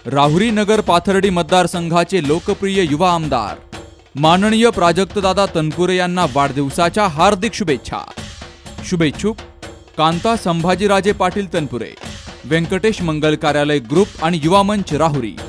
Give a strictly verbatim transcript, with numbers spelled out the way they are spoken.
राहुरी नगर पाथर्डी मतदारसंघाचे लोकप्रिय युवा आमदार माननीय प्राजक्तदादा तनपुरे यांना वाढदिवसाच्या हार्दिक शुभेच्छा। शुभेच्छुक कांता संभाजीराजे पाटील तनपुरे, व्यंकटेश मंगल कार्यालय ग्रुप आणि युवा मंच राहुरी।